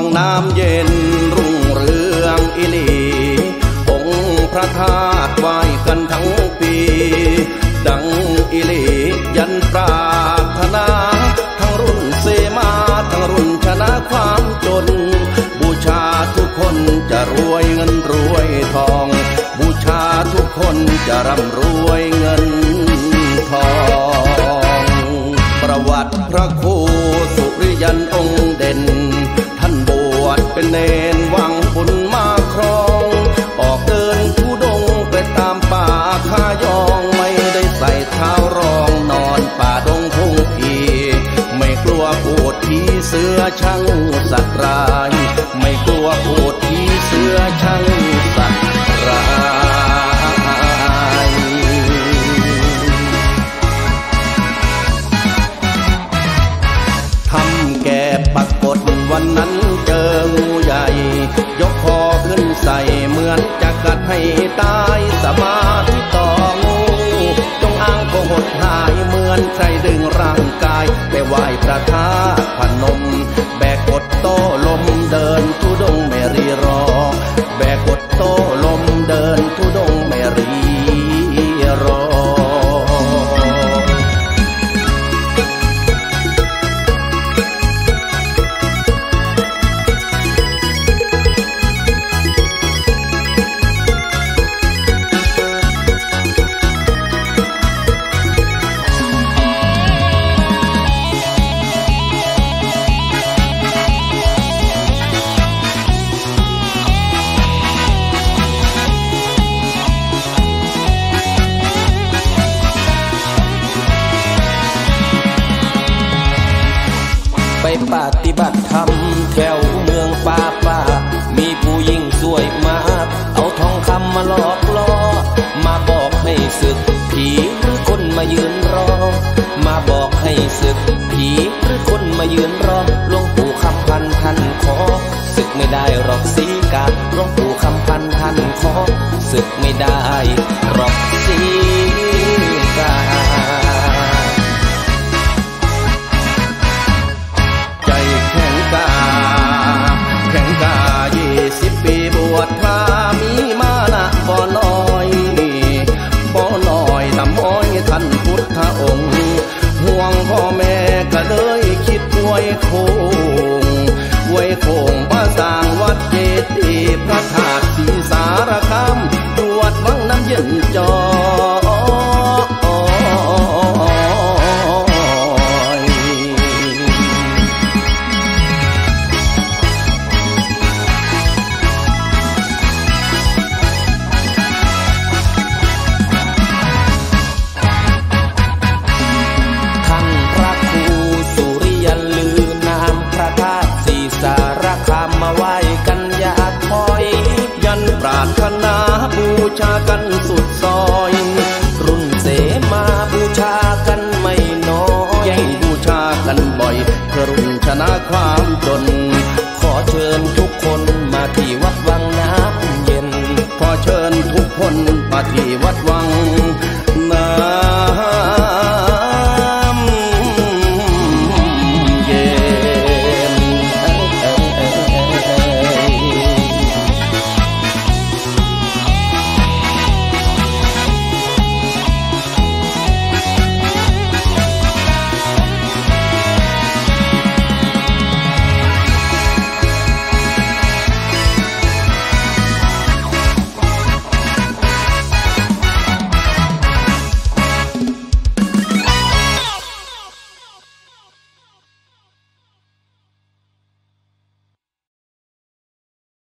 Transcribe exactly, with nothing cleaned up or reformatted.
งน้ำเย็นรุ่งเรืองอิลีองค์พระธาตุไหว้กันทั้งปีดังอิลียันปรารถนาทั้งรุ่นเสมาทั้งรุ่นชนะความจนบูชาทุกคนจะรวยเงินรวยทองบูชาทุกคนจะร่ำรวยเงินทองประวัติพระครูสุริยันองค์เด่นท่านบวชเป็นเณรหวังบุญมาครองออกเดินทุดงไปตามป่าคายองไม่ได้ใส่เท้ารองนอนป่าดงพงพีไม่กลัวพูดผีเสือช่างสัตว์ร้ายไม่กลัวพูดผีเสือช่างสัตว์ร้ายทำแก่ปรากฏวันนั้นเจองูใหญ่ยกคอขึ้นใส่เหมือนจะกัดให้ตายสมาธิต่องูจงอ้างก็หดหายเหมือนใครดึงร่างกายไปไหว้พระธาตุพนมแบกกดโต้ลมเดินทุดงไม่รีรอแบกกดโต้ลมเดินทุดงไม่รีรอไปปฏิบัติธรรมแถวเมืองป่าป่ามีผู้หญิงสวยมากเอาทองคำมาหลอกล่อมาบอกให้ศึกผีหรือคนมายืนรอมาบอกให้ศึกผีหรือคนมายืนรอหลวงปู่คำพันท่านขอศึกไม่ได้หรอกสีกาหลวงปู่คำพันท่านขอศึกไม่ได้หรอกสีกาแข่งกายี่สิบปีบวชพระมีมานะบ่น้อยบ่น้อยทำม้อยท่านพุทธองค์ห่วงพ่อแม่ก็เลยคิดไว้โคงไว้โคงมาสร้างวัดเจดีย์พระธาตุศรีสารคามตรวจวังน้ำเย็นจอปรารถนาบูชากันสุดซอยรุ่นเสมาบูชากันไม่น้อยบูชากันบ่อยเพื่อรุ่นชนะความจนขอเชิญทุกคนมาที่วัดวังน้ำเย็นขอเชิญทุกคนมาที่วัดวัง